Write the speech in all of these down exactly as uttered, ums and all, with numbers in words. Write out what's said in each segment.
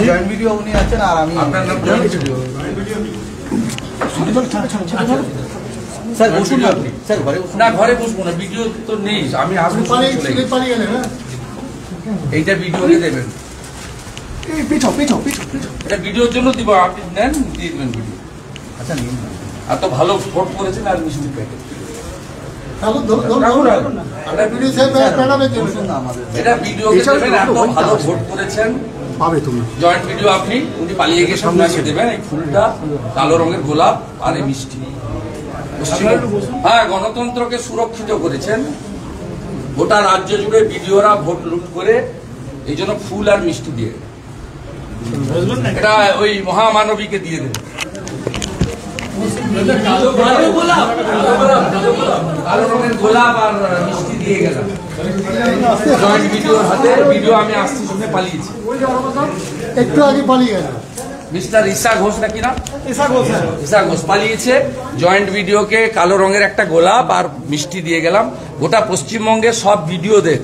joint video উনি আছেন আর আমি আপনার নাম জয়েন্ট ভিডিও স্যার বসুন না স্যার ঘরে বসুন না ঘরে বসবো না ভিডিও তো নেই আমি আসবো এইটা ভিডিওকে দেবেন পিছো পিছো পিছো এটা ভিডিওর জন্য দিব আপনি নেন দিয়ে দেবেন ভিডিও আচ্ছা নিন এত ভালো ভোট করেছেন আর মিষ্টি প্যাকেট এটা ভিডিওকে দেবেন এত ভালো ভোট করেছেন পাবে তুমি জয়েন্ট ভিডিও আপনি উনি পালিয়ে গিয়ে সামনে এসে দেবেন এই ফুলটা কালো রঙের গোলাপ আর এই মিষ্টি হ্যাঁ গণতন্ত্রকে সুরক্ষিত করেছেন গোটা রাজ্য জুড়ে ভিডিওরা ভোট লুট করে এই জন্য ফুল আর মিষ্টি দিয়ে এটা ওই মহামানবীকে দিয়ে দেবে কালো রঙের গোলাপ আর মিষ্টি দিয়ে গেলাম জয়েন্ট ভিডিওর হাতে ভিডিও আমি আসছি শুনে পালিয়েছি একটু আগে পালিয়ে গেল মিস্টার ঈশা ঘোষ নাকি না ঈশা ঘোষ পালিয়েছে জয়েন্ট ভিডিওকে কালো রঙের একটা গোলাপ আর মিষ্টি দিয়ে গেলাম গোটা পশ্চিমবঙ্গের সব ভিডিওদের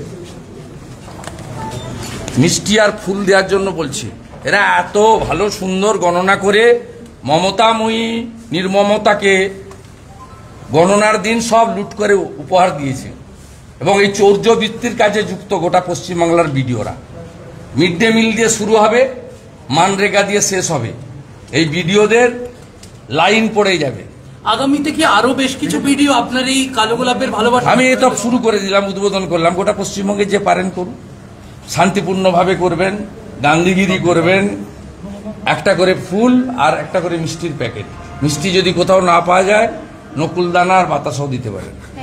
মিষ্টি আর ফুল দেওয়ার জন্য বলছি এরা এত ভালো সুন্দর গণনা করে মমতাময়ী নির্মমতাকে গণনার দিন সব লুট করে উপহার দিয়েছে এবং এই চৌর্যবৃত্তির কাজে যুক্ত গোটা পশ্চিমবাংলার ভিডিওরা মিড ডে মিল দিয়ে শুরু হবে মানরেগা দিয়ে শেষ হবে এই ভিডিওদের লাইন পড়ে যাবে আগামীতে কি আরো বেশ কিছু ভিডিও আপনার এই কালো গোলাপের ভালোবাসা আমি এটা শুরু করে দিলাম উদ্বোধন করলাম গোটা পশ্চিমবঙ্গে যে পারেন করুন শান্তিপূর্ণভাবে করবেন গান্ধীগিরি করবেন একটা করে ফুল আর একটা করে মিষ্টির প্যাকেট মিষ্টি যদি কোথাও না পাওয়া যায় নকুলদানা আর বাতাসাও দিতে পারেন